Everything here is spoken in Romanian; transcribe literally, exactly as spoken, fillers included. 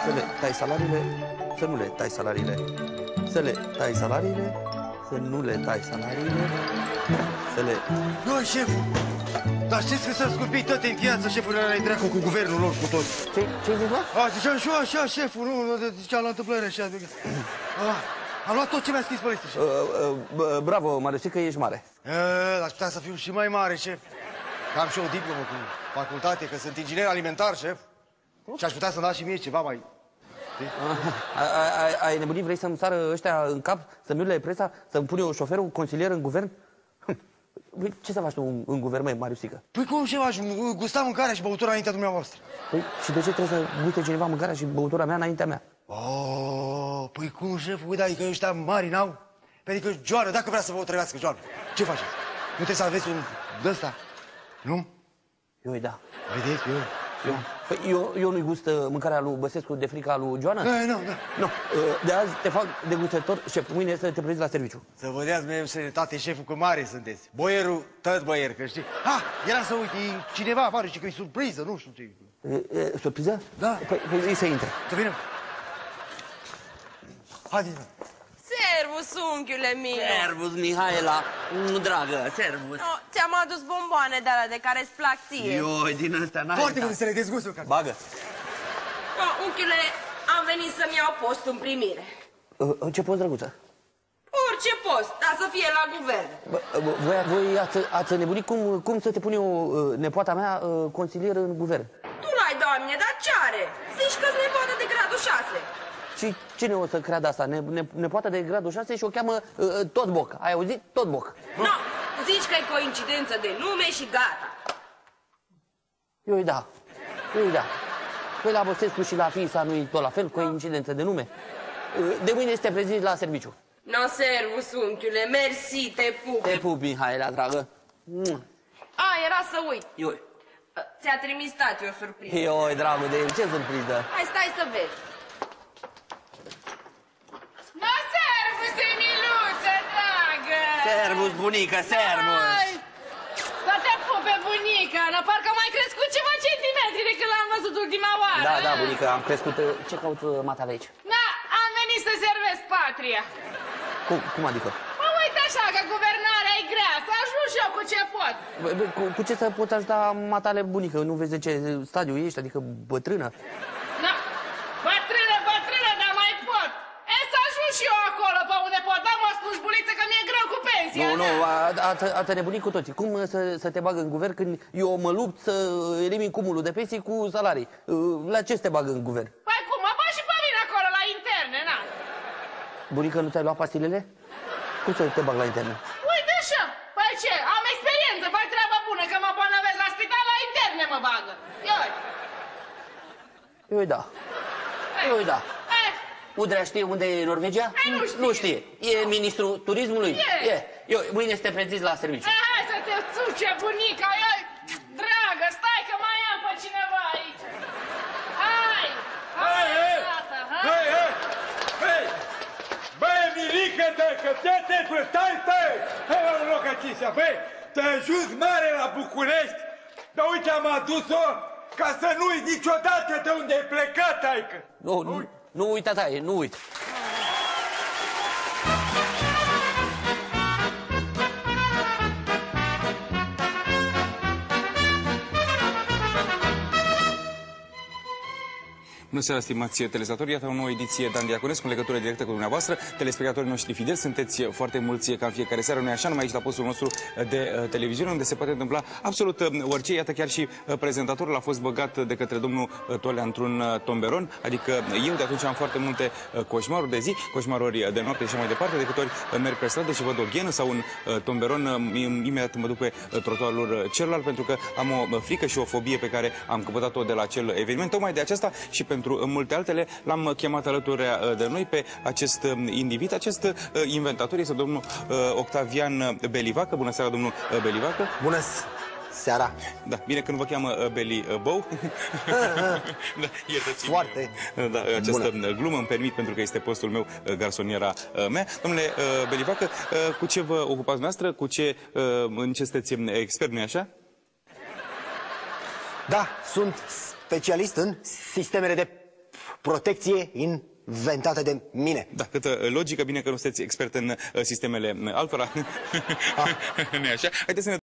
Să le tai salariile, să nu le tai salariile. Să le tai salariile, să nu le tai salariile. Să le... Nu, șeful! Dar știți că s-a scumpit tot în viață, șeful ăla-i dracu cu guvernul lor, cu toți. Ce, ce zici, mă? A, ziceam și eu așa, șeful, nu, ziceam la întâmplare așa. A, am luat tot ce mi-a scris pe listă, șef. Uh, uh, bravo, Mărăcică, ești mare. Uh, aș putea să fiu și mai mare, șef. Că am și o diplomă cu facultate, că sunt inginer alimentar, șef. Și aș putea să-mi dați și mie ceva mai... Ai, ai nebunit? Vrei să-mi sară ăștia în cap? Să-mi urle presa? Să-mi pun eu șoferul, consilier în guvern? Păi, ce să faci tu în, în guvern, măi, Mariusică? Păi cum, șef, aș gusta mâncarea și băutura înaintea dumneavoastră. Păi, și de ce trebuie să guste cineva mâncarea și băutura mea înaintea mea? Oh, păi cum, șef, uite, adică ăștia mari n-au? Adică joară, dacă vrea să vă trăiască joară, ce faceți? Nu trebuie să aveți un d-ăsta, nu? Eu, da. Vedeți, eu... Eu, păi, eu, eu nu-i gust mâncarea lui Băsescu de frica lui Joana? Nu, nu, nu. Nu, de azi te fac degustător, șef, mâine să te prezinți la serviciu. Să vă deați mie sănătate, șeful, că mare sunteți. Boierul, tot boier, că știi. Ah, era să uite, cineva afară și că e surpriză, nu știu ce. E, e, surpriză? Da. Păi, păi să intre. Să vină. Haideți, mă. Servus, unchiule Milo. Servus, Mihaela. Dragă, servus. No, ți-am adus bomboane de alea de care-ți plac ție. Ioi, din ăstea n-ai. Foarte bun să le dezgustul, ca... Bagă. No, unchiule, am venit să-mi iau post în primire. Uh, ce post, drăguță? Orice post, dar să fie la guvern. Bă, voi, voi ați, ați nebunit cum, cum să te pun eu, nepoata mea, consilier în guvern? Tu n-ai, doamne, dar ce are? Zici că-s nepoată de gradul șase. Și cine o să creadă asta? Ne, ne, nepoată de gradul șase și o cheamă uh, Tot Boc. Ai auzit? Tot Boc. No, zici că e coincidență de nume și gata. Eu da. Eu da. Păi la Băsescu și la fiisa nu-i tot la fel, coincidență de nume. Uh, de mâine este prezint la serviciu. No, servus, unchiule, mersi, te pup. Te pup, Mihaela, dragă. A, era să uit. Ioi. Ți-a trimis tati o surpriză. Ioi, dragul de el, ce surpriză. Hai, stai să vezi. No, servus, Emiluță, dragă! Servus, bunica, servus! Hai! Să te pupe, bunica, na, parcă am mai crescut ceva centimetri de când l-am văzut ultima oară. Da, da, bunica, am crescut. Ce cauți matale aici? Da, am venit să servesc patria. Cum, cum adică? Mă uit așa că guvernarea e grea, să ajung și eu cu ce pot. Bă, bă, cu, cu ce să poți ajuta matale, bunică? Nu vezi de ce stadiu ești, adică bătrână? Da, bătrână, bătrână, dar mai pot. E, să ajung și eu acolo pe unde pot, da, mă slujbuliță, că mi-e greu cu pensia. Nu, nu, ați nebunit cu toții. Cum să, să te bag în guvern când eu mă lupt să elimin cumulul de pensii cu salarii? La ce să te bag în guvern? Păi cum, mă bag și pe mine acolo, la interne, na. Bunică, nu ți-ai luat pastilele? Cum să te bag la interne? Uite așa, păi ce, am experiență, fac treaba bună, că mă bolnăvesc la spital, la interne mă bagă. Ioi. Eu da. Eu da. Eh, Udrea știe unde e Norvegia? Ei, nu știe. Nu știe. E ministrul turismului? E. E. Eu, mâine să te prezinți la serviciu. eh, hai să te țuce, bunica, ioi. Dragă, stai că mai am pe cineva aici. Hai, hai, Hei, tata, hai. hei, hei, hei! Băi, Mirică, dacă te-te stai, stai! Hai la un loc aici, băi! Te-ai ajuns mare la București, dar uite, am adus-o ca să nu uiți niciodată de unde ai plecat, taică! Nu, nu, nu uita, taie, nu uit. Bună seara, stimați telespectatori, iată o nouă ediție Dan Diaconescu în legătură directă cu dumneavoastră. Telespectatorii noștri fideli, sunteți foarte mulți ca în fiecare seară, noi așa, numai aici la postul nostru de uh, televiziune, unde se poate întâmpla absolut uh, orice. Iată, chiar și uh, prezentatorul a fost băgat de către domnul uh, Tolea într-un uh, tomberon, adică eu de atunci am foarte multe uh, coșmaruri de zi, coșmaruri de noapte și mai departe, de câte ori uh, merg pe stradă și văd o ghenă sau un uh, tomberon, uh, imediat mă duc pe uh, trotuarul uh, celălalt, pentru că am o uh, frică și o fobie pe care am căpătat-o de la acel eveniment. Tocmai de aceasta și pentru multe altele l-am chemat alături de noi pe acest individ, acest inventator este domnul Octavian Belivacă. Bună seara, domnul Belivacă. Bună seara. Da, bine că nu vă cheamă Beli Bou. Da, iertați-mi. Foarte. Da, această bună glumă îmi permit pentru că este postul meu, garsoniera mea. Domnule Belivacă, cu ce vă ocupați noastră? Cu ce, în ce sunteți expert, nu-i așa? Da, sunt specialist în sistemele de protecție inventată de mine. Da, câtă logică, bine că nu sunteți expert în uh, sistemele altora. Nu-i așa? Haideți să ne